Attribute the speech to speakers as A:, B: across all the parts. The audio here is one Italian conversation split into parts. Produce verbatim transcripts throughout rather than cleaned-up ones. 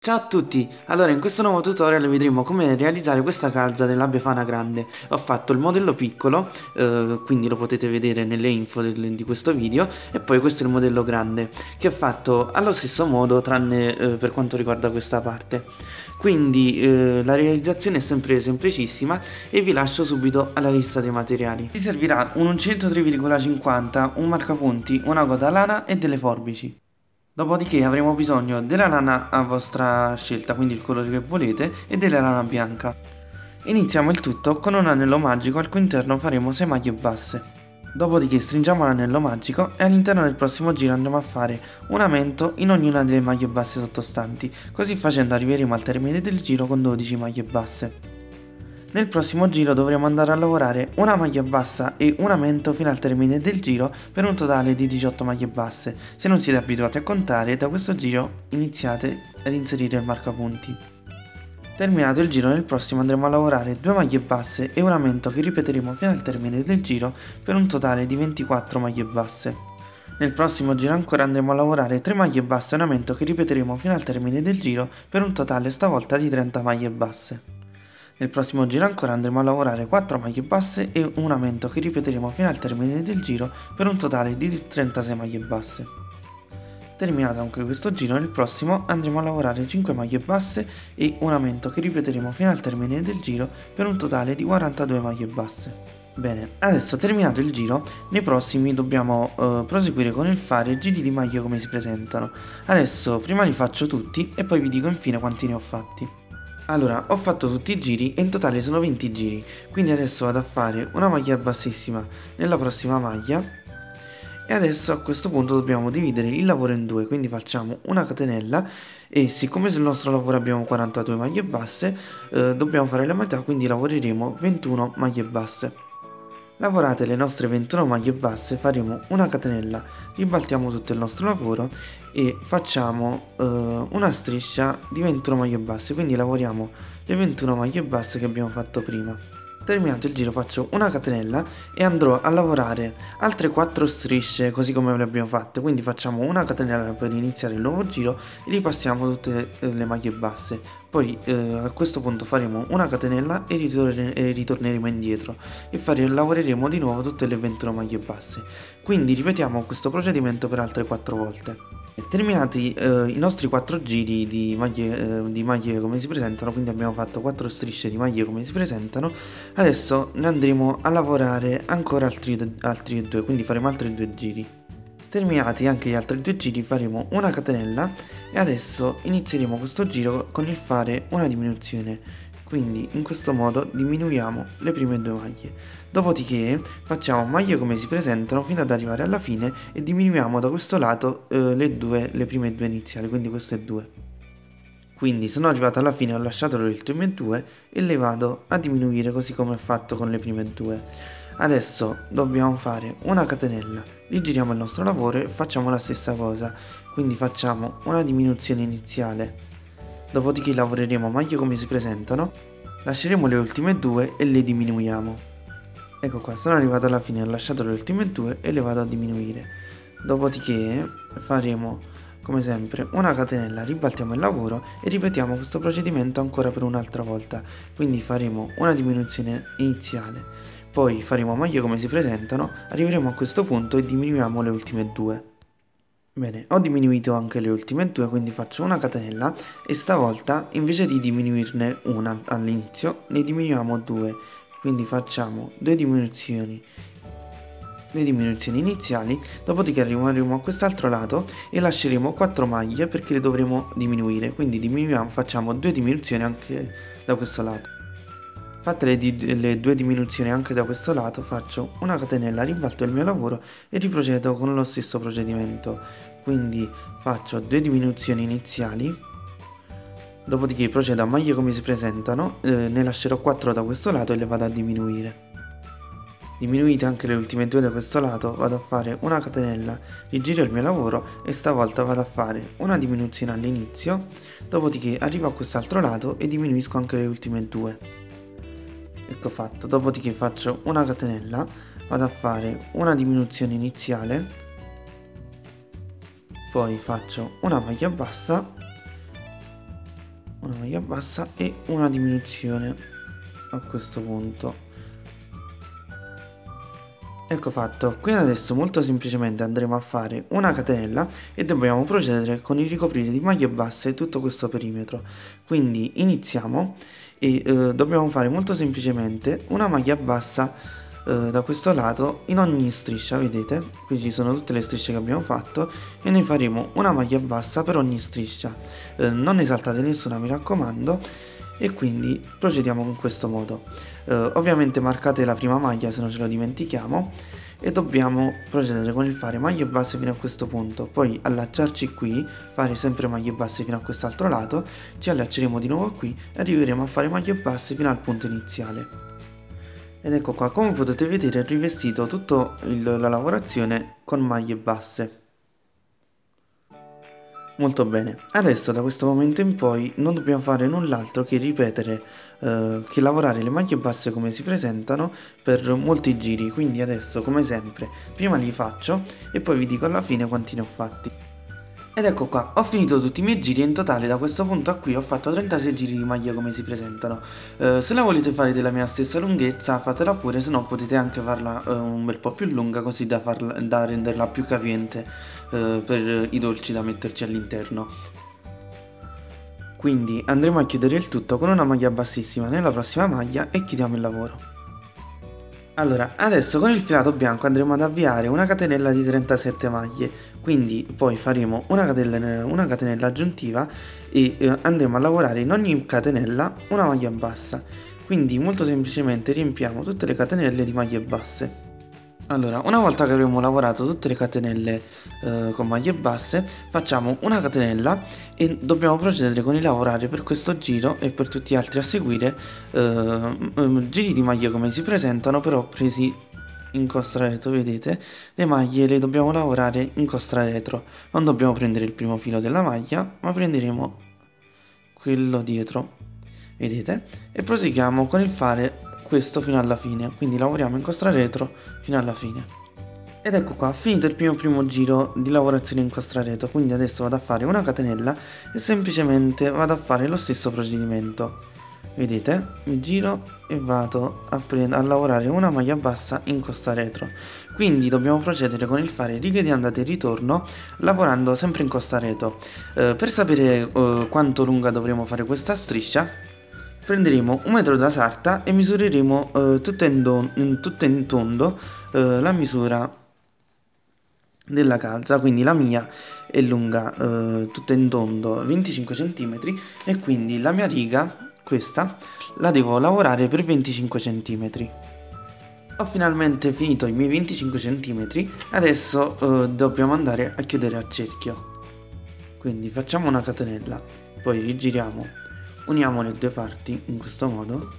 A: Ciao a tutti! Allora in questo nuovo tutorial vedremo come realizzare questa calza della Befana grande. Ho fatto il modello piccolo, eh, quindi lo potete vedere nelle info del- di questo video, e poi questo è il modello grande, che ho fatto allo stesso modo tranne eh, per quanto riguarda questa parte. Quindi eh, la realizzazione è sempre semplicissima e vi lascio subito alla lista dei materiali. Vi servirà un uncinetto tre virgola cinquanta, un marcapunti, una coda lana e delle forbici. Dopodiché avremo bisogno della lana a vostra scelta, quindi il colore che volete, e della lana bianca. Iniziamo il tutto con un anello magico al cui interno faremo sei maglie basse. Dopodiché stringiamo l'anello magico e all'interno del prossimo giro andremo a fare un aumento in ognuna delle maglie basse sottostanti, così facendo arriveremo al termine del giro con dodici maglie basse. Nel prossimo giro dovremo andare a lavorare una maglia bassa e un aumento fino al termine del giro per un totale di diciotto maglie basse. Se non siete abituati a contare, da questo giro iniziate ad inserire il marcapunti. Terminato il giro, nel prossimo andremo a lavorare due maglie basse e un aumento che ripeteremo fino al termine del giro per un totale di ventiquattro maglie basse. Nel prossimo giro ancora andremo a lavorare tre maglie basse e un aumento che ripeteremo fino al termine del giro per un totale stavolta di trenta maglie basse. Nel prossimo giro ancora andremo a lavorare quattro maglie basse e un aumento che ripeteremo fino al termine del giro per un totale di trentasei maglie basse. Terminato anche questo giro, nel prossimo andremo a lavorare cinque maglie basse e un aumento che ripeteremo fino al termine del giro per un totale di quarantadue maglie basse. Bene, adesso terminato il giro, nei prossimi dobbiamo eh, proseguire con il fare giri di maglie come si presentano. Adesso prima li faccio tutti e poi vi dico infine quanti ne ho fatti. Allora, ho fatto tutti i giri e in totale sono venti giri, quindi adesso vado a fare una maglia bassissima nella prossima maglia e adesso a questo punto dobbiamo dividere il lavoro in due, quindi facciamo una catenella e siccome sul nostro lavoro abbiamo quarantadue maglie basse, eh, dobbiamo fare la metà, quindi lavoreremo ventuno maglie basse. Lavorate le nostre ventuno maglie basse, faremo una catenella, ribaltiamo tutto il nostro lavoro e facciamo eh, una striscia di ventuno maglie basse, quindi lavoriamo le ventuno maglie basse che abbiamo fatto prima. Terminato il giro faccio una catenella e andrò a lavorare altre quattro strisce così come le abbiamo fatte, quindi facciamo una catenella per iniziare il nuovo giro e ripassiamo tutte le, le maglie basse. Poi eh, a questo punto faremo una catenella e, ritorne, e ritorneremo indietro e fare, lavoreremo di nuovo tutte le ventuno maglie basse. Quindi ripetiamo questo procedimento per altre quattro volte. Terminati eh, i nostri quattro giri di maglie, eh, di maglie come si presentano, quindi abbiamo fatto quattro strisce di maglie come si presentano, adesso ne andremo a lavorare ancora altri, altri due, quindi faremo altri due giri. Terminati anche gli altri due giri faremo una catenella e adesso inizieremo questo giro con il fare una diminuzione, quindi in questo modo diminuiamo le prime due maglie. Dopodiché facciamo maglie come si presentano fino ad arrivare alla fine e diminuiamo da questo lato eh, le, due, le prime due iniziali, quindi queste due. Quindi sono arrivato alla fine, ho lasciato le ultime due e le vado a diminuire così come ho fatto con le prime due. Adesso dobbiamo fare una catenella, rigiriamo il nostro lavoro e facciamo la stessa cosa, quindi facciamo una diminuzione iniziale. Dopodiché lavoreremo maglie come si presentano, lasceremo le ultime due e le diminuiamo. Ecco qua, sono arrivato alla fine, ho lasciato le ultime due e le vado a diminuire. Dopodiché faremo come sempre una catenella, ribaltiamo il lavoro e ripetiamo questo procedimento ancora per un'altra volta. Quindi faremo una diminuzione iniziale, poi faremo maglie come si presentano, arriveremo a questo punto e diminuiamo le ultime due. Bene, ho diminuito anche le ultime due, quindi faccio una catenella e stavolta invece di diminuirne una all'inizio ne diminuiamo due, quindi facciamo due diminuzioni, le diminuzioni iniziali, dopodiché arriveremo a quest'altro lato e lasceremo quattro maglie perché le dovremo diminuire, quindi diminuiamo, facciamo due diminuzioni anche da questo lato. Fatte le, di le due diminuzioni anche da questo lato, faccio una catenella, ribalto il mio lavoro e riprocedo con lo stesso procedimento. Quindi faccio due diminuzioni iniziali, dopodiché procedo a maglie come si presentano, eh, ne lascerò quattro da questo lato e le vado a diminuire. Diminuite anche le ultime due da questo lato, vado a fare una catenella, rigiro il mio lavoro e stavolta vado a fare una diminuzione all'inizio, dopodiché arrivo a quest'altro lato e diminuisco anche le ultime due. Ecco fatto, dopodiché faccio una catenella, vado a fare una diminuzione iniziale, poi faccio una maglia bassa una maglia bassa e una diminuzione a questo punto. Ecco fatto. Quindi adesso molto semplicemente andremo a fare una catenella e dobbiamo procedere con il ricoprire di maglie basse tutto questo perimetro. Quindi iniziamo e eh, dobbiamo fare molto semplicemente una maglia bassa eh, da questo lato in ogni striscia, vedete? Qui ci sono tutte le strisce che abbiamo fatto e noi faremo una maglia bassa per ogni striscia. Eh, non ne saltate nessuna, mi raccomando. E quindi procediamo in questo modo. Eh, ovviamente marcate la prima maglia se non ce lo dimentichiamo e dobbiamo procedere con il fare maglie basse fino a questo punto, poi allacciarci qui, fare sempre maglie basse fino a quest'altro lato, ci allacceremo di nuovo qui e arriveremo a fare maglie basse fino al punto iniziale. Ed ecco qua, come potete vedere, ho rivestito tutta la lavorazione con maglie basse. Molto bene, adesso da questo momento in poi non dobbiamo fare null'altro che ripetere, eh, che lavorare le maglie basse come si presentano per molti giri, quindi adesso come sempre prima li faccio e poi vi dico alla fine quanti ne ho fatti. Ed ecco qua, ho finito tutti i miei giri e in totale da questo punto a qui ho fatto trentasei giri di maglia come si presentano. Eh, se la volete fare della mia stessa lunghezza fatela pure, se no potete anche farla eh, un bel po' più lunga così da, farla, da renderla più capiente eh, per i dolci da metterci all'interno. Quindi andremo a chiudere il tutto con una maglia bassissima nella prossima maglia e chiudiamo il lavoro. Allora, adesso con il filato bianco andremo ad avviare una catenella di trentasette maglie, quindi poi faremo una catenella, una catenella aggiuntiva e eh, andremo a lavorare in ogni catenella una maglia bassa, quindi molto semplicemente riempiamo tutte le catenelle di maglie basse. Allora, una volta che avremo lavorato tutte le catenelle eh, con maglie basse, facciamo una catenella e dobbiamo procedere con il lavorare per questo giro e per tutti gli altri a seguire eh, giri di maglie come si presentano, però presi in costa retro, vedete? Le maglie le dobbiamo lavorare in costa retro, non dobbiamo prendere il primo filo della maglia, ma prenderemo quello dietro, vedete? E proseguiamo con il fare questo fino alla fine, quindi lavoriamo in costa retro fino alla fine. Ed ecco qua, finito il primo primo giro di lavorazione in costa retro, quindi adesso vado a fare una catenella e semplicemente vado a fare lo stesso procedimento. Vedete? Mi giro e vado a, a lavorare una maglia bassa in costa retro. Quindi dobbiamo procedere con il fare righe di andata e ritorno lavorando sempre in costa retro. Eh, per sapere eh, quanto lunga dovremo fare questa striscia, prenderemo un metro da sarta e misureremo eh, tutto, in in, tutto in tondo eh, la misura della calza, quindi la mia è lunga eh, tutta in tondo venticinque centimetri e quindi la mia riga, questa, la devo lavorare per venticinque centimetri. Ho finalmente finito i miei venticinque centimetri, adesso eh, dobbiamo andare a chiudere a cerchio. Quindi facciamo una catenella, poi rigiriamo, uniamo le due parti in questo modo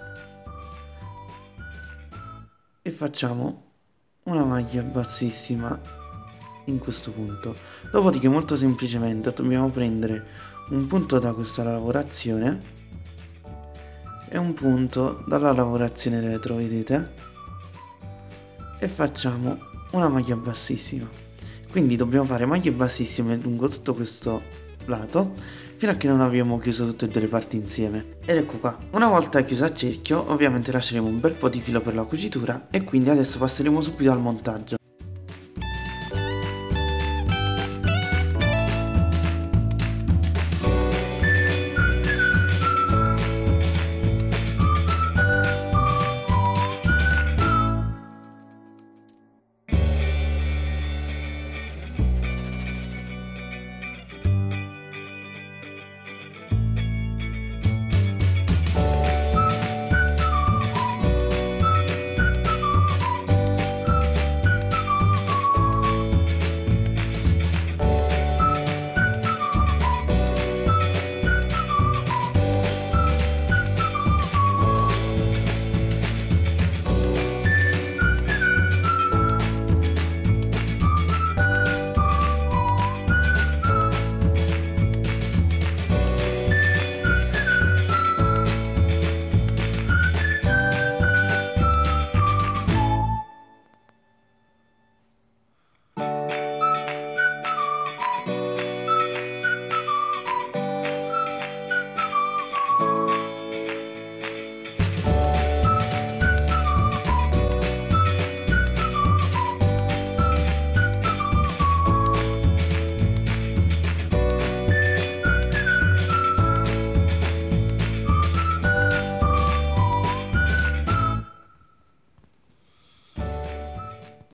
A: e facciamo una maglia bassissima in questo punto. Dopodiché molto semplicemente dobbiamo prendere un punto da questa lavorazione e un punto dalla lavorazione retro, vedete? E facciamo una maglia bassissima. Quindi dobbiamo fare maglie bassissime lungo tutto questo lato fino a che non abbiamo chiuso tutte e due le parti insieme. Ed ecco qua, una volta chiusa a cerchio ovviamente lasceremo un bel po' di filo per la cucitura e quindi adesso passeremo subito al montaggio.